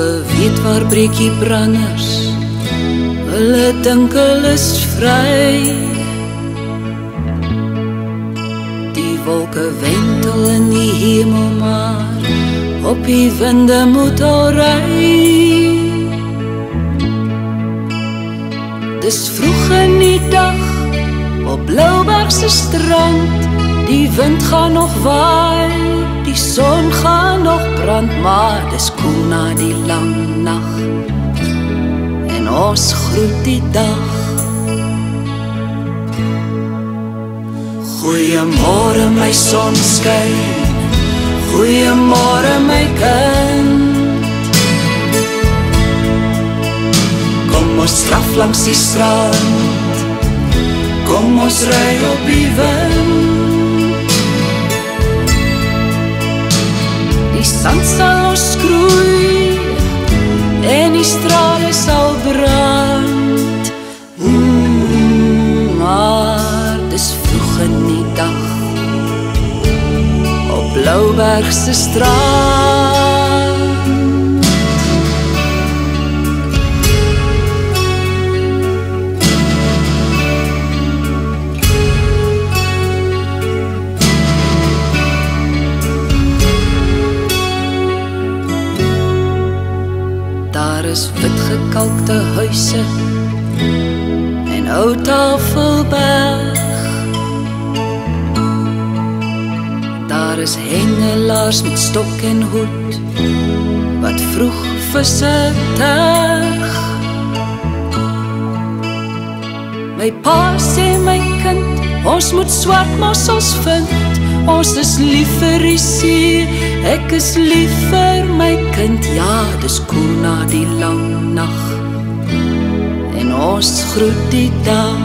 weet waar breek die branders, hulle dink hulle is vry. Die wolke wentel in die hemel, maar op die winde moet al ry. Dis vroeg in die dag, op Bloubergse strand, die wind gaan nog waai, die son gaan nog brand, maar dis koel na die lang nag, en ons groet die dag. Goeiemôre my sonskyn, goeiemôre my kind. Kom ons straf langs die strand, kom ons ry op die wind. Die sand sal ons skroei, en die strale sal brand. Maar dis vroeg in die dag, op Bloubergse strand. Daar is wit gekalkte huise en ou Tafelberg. Daar is hengelaars met stok en hoed wat vroeg visse terg. My pa sê my kind, ons moet swart mossels vind. Ons is lief vir die see, ek is lief vir my kind. Ja, dis koel na die lang nag, en ons groet die dag.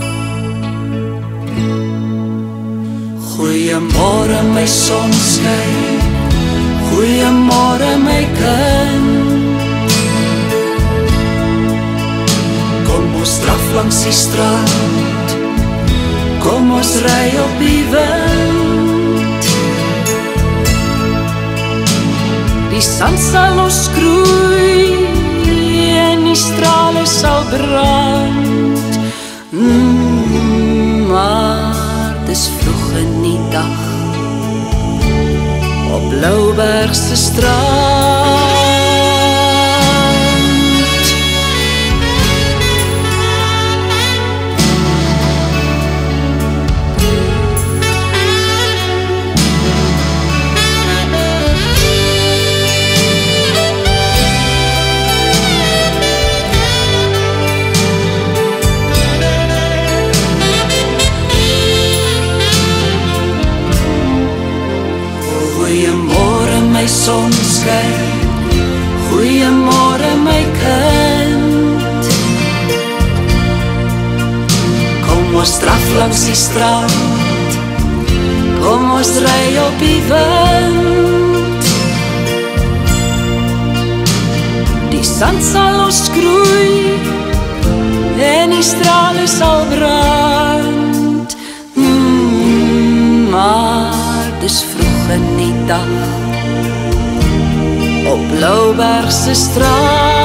Goeiemôre my sonskyn, goeiemôre my kind. Kom ons straf langs die strand, kom ons ry op die wind. Die sand sal ons skroei, en die strale sal brand. Maar dis vroeg in die dag, op Bloubergse strand. Goeiemôre my sonskyn, goeiemôre my kind. Kom ons straf langs die strand, kom ons ry op die wind. Die sand sal ons skroei, en die strale sal brand. Maar dis vroeg in die dag, op Bloubergse strand.